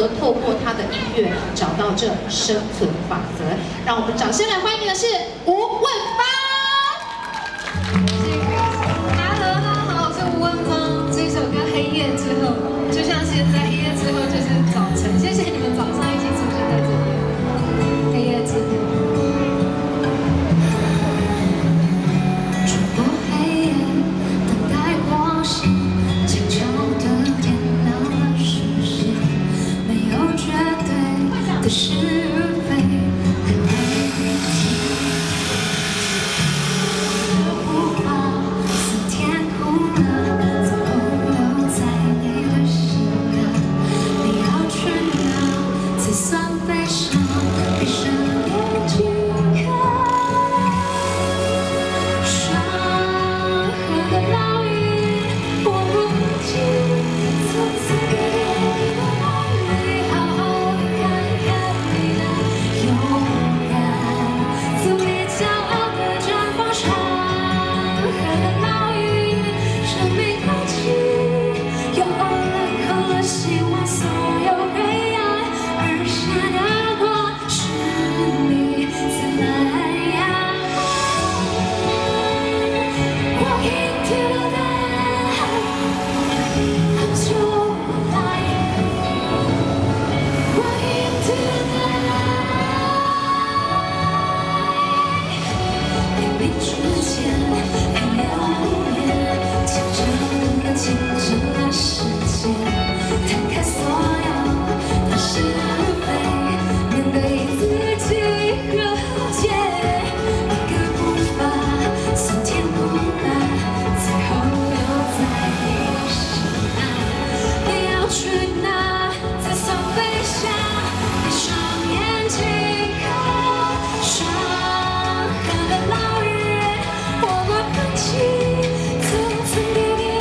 透过他的音乐找到这生存法则。让我们掌声来欢迎的是吴汶芳。 Hello， 我是吴汶芳。这首歌《黑夜之后》，就像现在，黑夜之后就是早晨。谢谢你们早上一起出现在这里。黑夜之后。 是非，无法似天空了，怎么留在你的心了？你要去哪才算悲伤？闭上眼睛看，伤痕的烙印，我不记从此给你的爱里好好的看。 静止了时间，摊开所有的是非，面对自己和解，一个步伐酸甜苦辣，最后留在你的心岸。你要去哪才算飞翔？闭上眼睛看，伤痕的烙印，我不放弃，曾给你。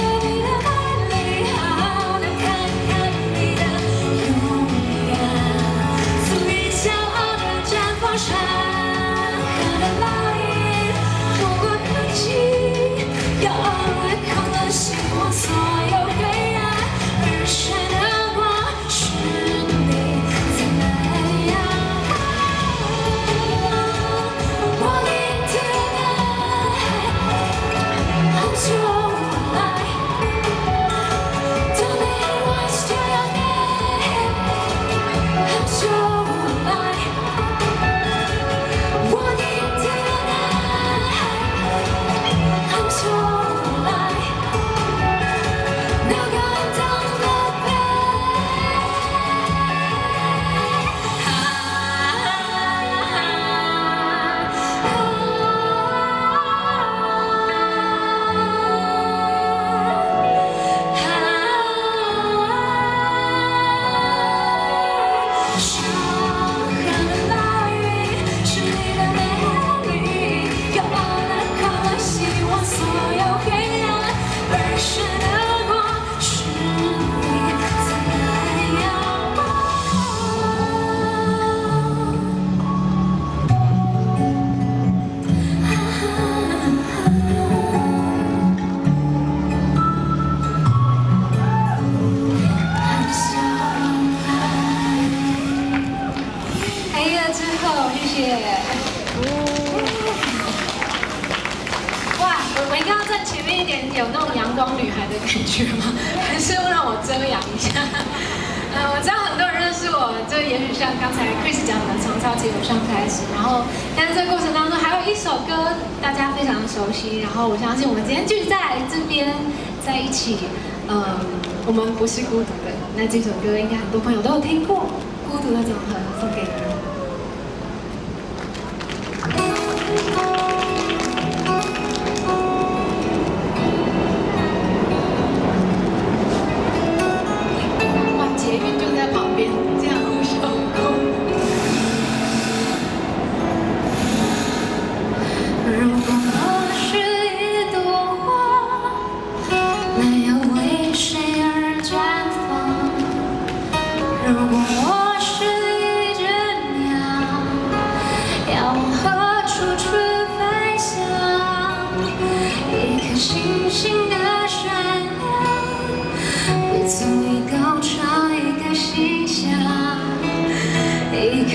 所有黑暗而闪的光，是你在那样。Walk into the night, I'm so alive. Don't let anyone steal your name. I'm so alive. Walk into the night, I'm so alive. 哇，我应该要站前面一点，有那种阳光女孩的感觉吗？还是让我遮阳一下？我知道很多人认识我，就也许像刚才 Chris 讲的，从超级偶像开始，然后但是这个过程当中还有一首歌大家非常熟悉，然后我相信我们今天聚在这边在一起，我们不是孤独的。那这首歌应该很多朋友都有听过，《孤独的总和》送给你们。 捷运就在旁边，这样无手空。如果我是一朵花，没有为谁而绽放；如果我是一只鸟，要往何处去飞翔？一颗星星的闪亮，会足以高唱。 心想。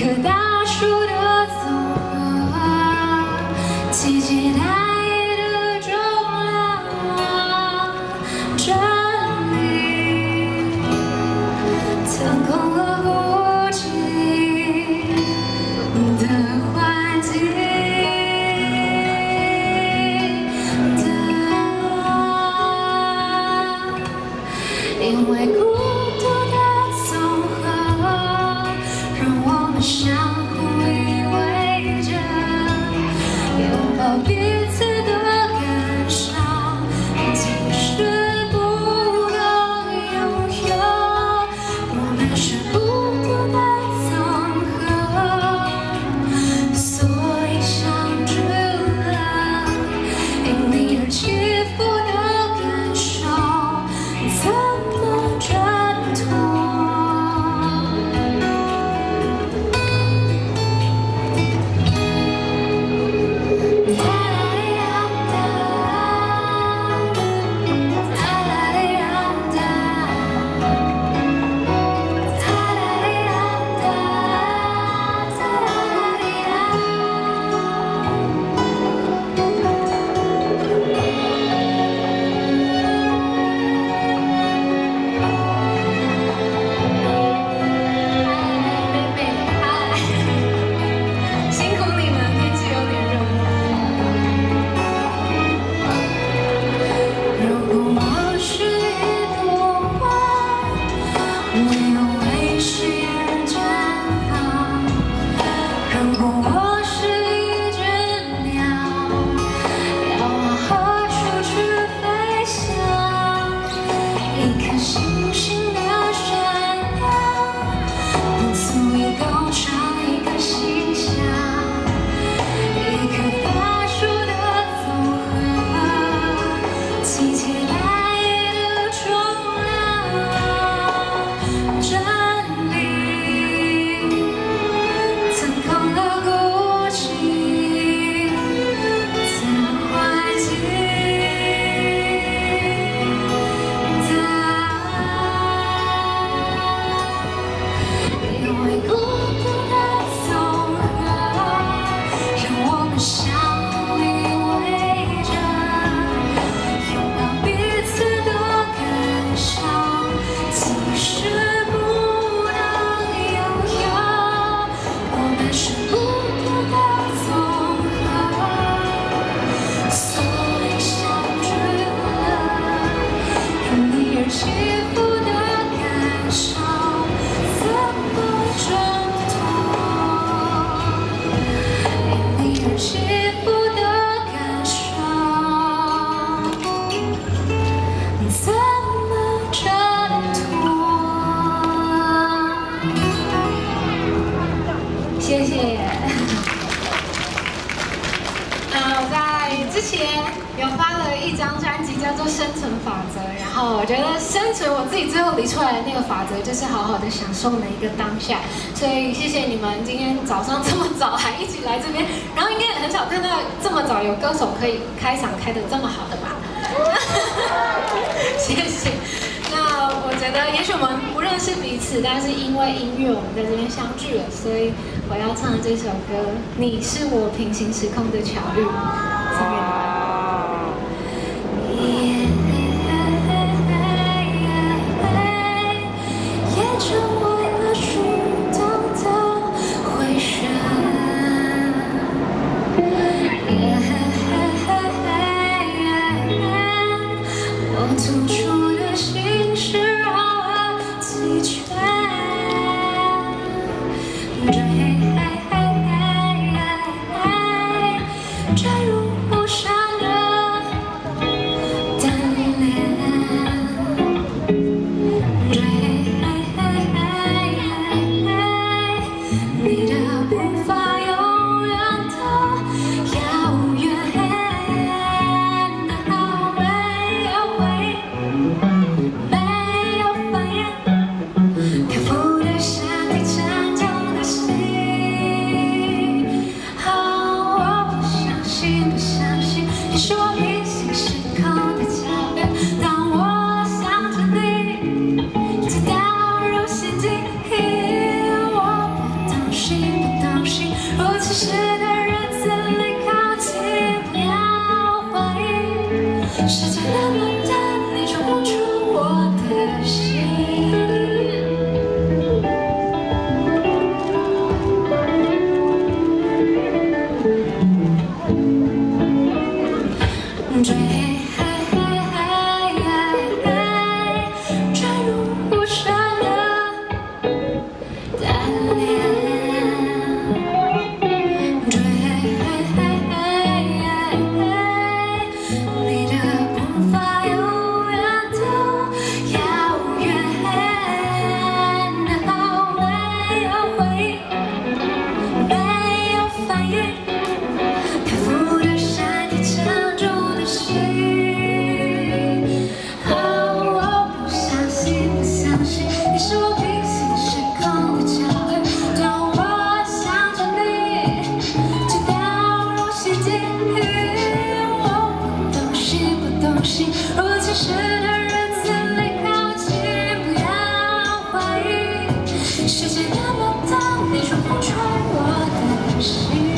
棵大树的总和，季节带野的重量，真理腾空了孤寂的环境。 因为孤独的总和，让我们相互依偎着，拥抱彼此的感伤，即使不能拥有。我们是孤独的总和，所以相聚了，因你而起伏的感受。 星星的闪耀，不足以构成一个形象。一棵大树的总和，季节带野的重量，真理腾空了孤寂的环境。 相互依偎着，拥抱彼此的感伤，即使不能拥有，我们是孤独的总和，所以相聚了，因你而起伏的感受，怎么挣脱？因你而起伏的感受，怎么挣脱？谢谢。我在之前有发了一张专辑，叫做《生存法则》，然后我觉得生存，我自己最后理出来的那个法则，就是好好的享受每一个当下。所以谢谢你们今天早上这么早还一起来这边，然后应该也很少看到这么早有歌手可以开场开得这么好的吧？谢谢。那我觉得也许我们不认识彼此，但是因为音乐我们在这边相聚了，所以我要唱的这首歌《你是我平行时空的巧遇》，送给你们。 成为了虚动的回旋，我吐出的心事让我弃权，坠入无上。 世界那么大，你说不穿我的心。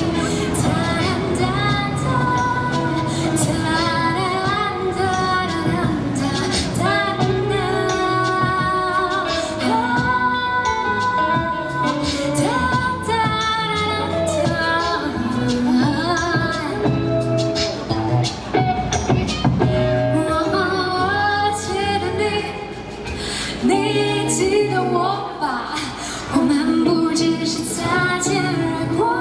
你记得我吧？我们不只是擦肩而过。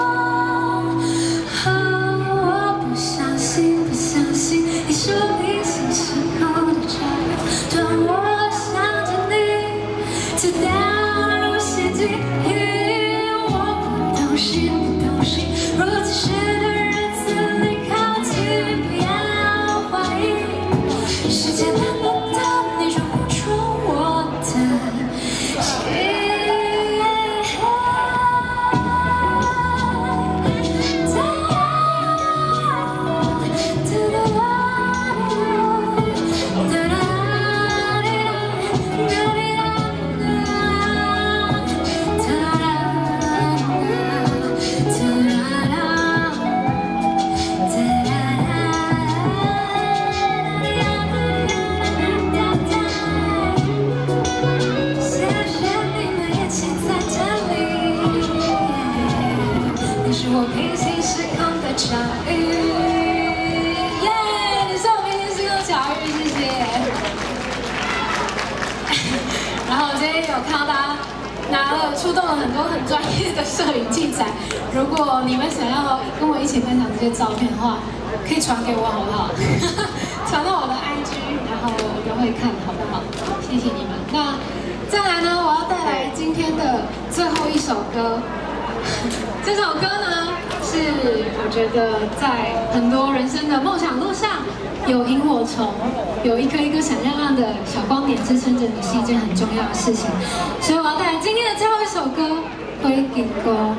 我不相信，不相信你是平行时空的照片。当我想着你，就掉入陷阱。我不懂事，不懂事。若此时的日子里靠近，不要怀疑。世界那么大，你说不穿我的心。是我平行时空的巧遇，耶！你是我平行时空的巧遇，谢谢。然后我今天有看到大家出动了很多很专业的摄影器材，如果你们想要跟我一起分享这些照片的话，可以传给我好不好？传到我的 IG， 然后我都会看，好不好？谢谢你们。那再来呢，我要带来今天的最后一首歌。这首歌呢，是我觉得在很多人生的梦想路上，有萤火虫，有一颗一颗闪亮亮的小光点支撑着你，是一件很重要的事情。所以我要带来今天的最后一首歌《灰景公》。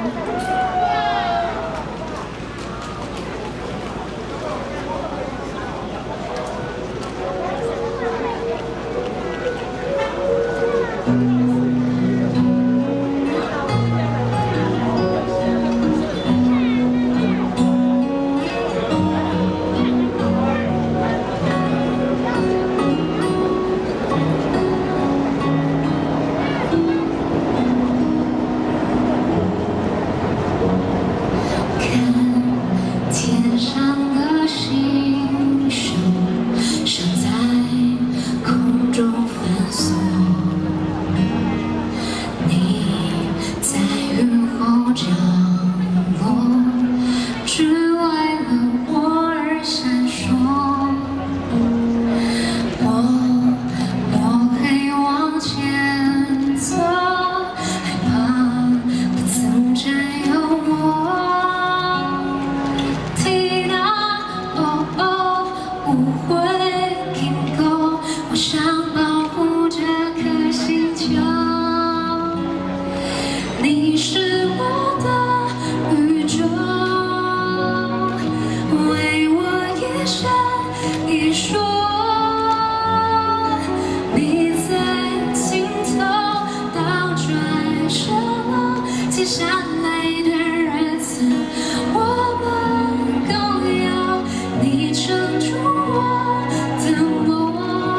你是我的宇宙，为我一生一说。你在尽头倒转身，接下来的日子我们共有。你撑住我的梦，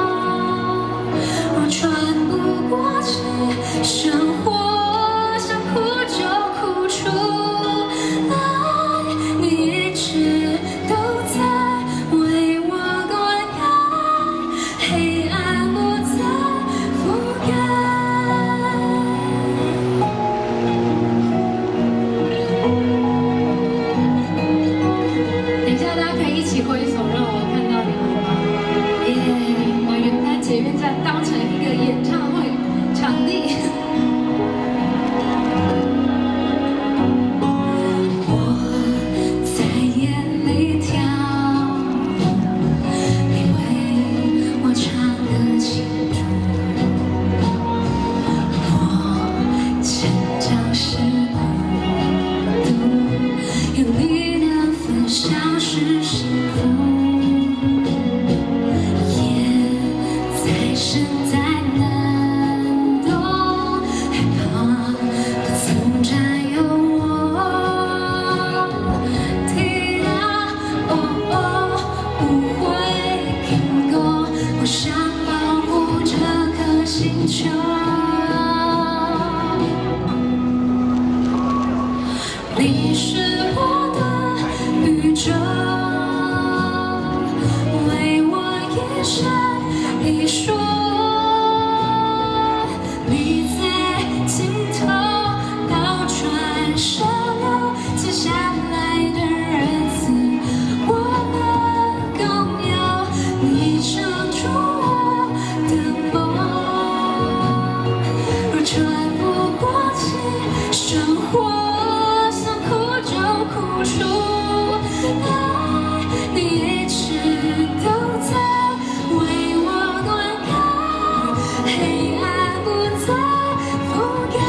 我喘不过气，生活。哭就哭出来，你一直都在为我灌溉，黑暗不再覆盖。等一下，大家可以一起挥手，让我看到你们吗？耶！把元旦捷运站当成一个演唱会场地。 你是我的宇宙，为我一闪一烁。你在尽头倒转沙流，接下来的日子我们共有。你撑住我的梦，若喘不过气，生活想哭就哭出来。你一直都在为我暖开，黑暗不再覆盖。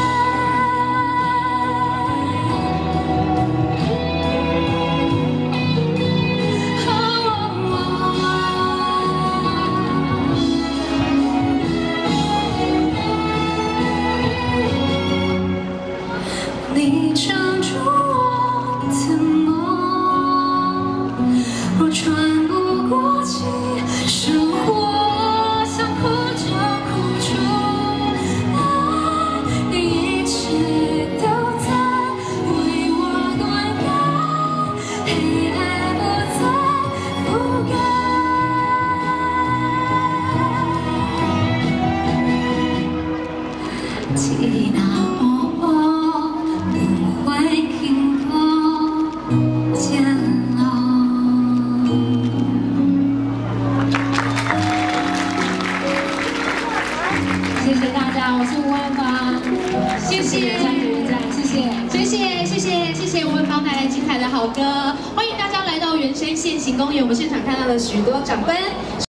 你撑住我的梦，若喘不过气，生活想哭就哭出来。你一直都在为我暖开，黑暗不再覆盖。记得谢谢大家，我是吴万芳，谢谢参与这样，谢谢吴万芳带来精彩的好歌，欢迎大家来到圆山县行公园，我们现场看到了许多长官。